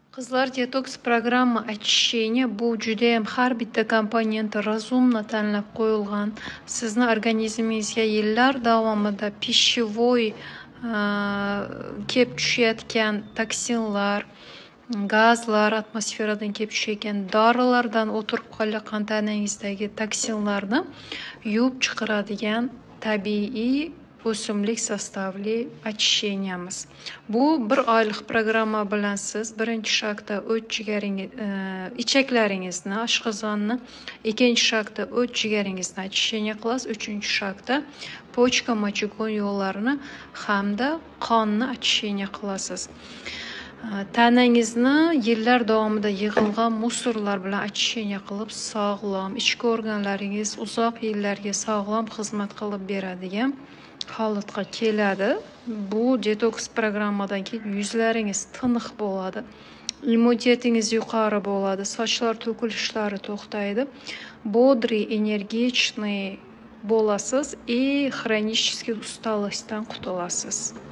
Qizlar detoks programma очищения bu judayam har bitta komponenti razumno tanlab qo'yilgan. Sizni organizmingizga yillar davomida pищевой kelib tushayotgan toksinlar, gazlar, atmosferadan kelib tushayotgan dorilardan o'tirib qolgan tanangizdagi toksinlarni yuvib chiqaradigan tabiiy o'simlik sostavli очищениямыз. Bu bir oylik programma bilan siz birinchi shagda ichaklaringizni, oshqozonni, ikkinchi shagda o't jigaringizni очищение qilasiz, uchinchi shagda pochka mochigon yo'llarini hamda qonni очищение qilasiz. Tanangizni yillar davomida yig'ilgan musorlar bilan очищение qilib, sog'lom ichki organlaringiz uzoq yillarga sog'lom xizmat qilib beradigan holatga keladi. Bu detoks programmadan keyin yuzlaringiz tiniq bo'ladi. Immunitetingiz yuqori bo'ladi, sochlar to'kilishlari to'xtaydi. Бодрый, энергичный bo'lasiz и хронический усталостьdan qutulasiz.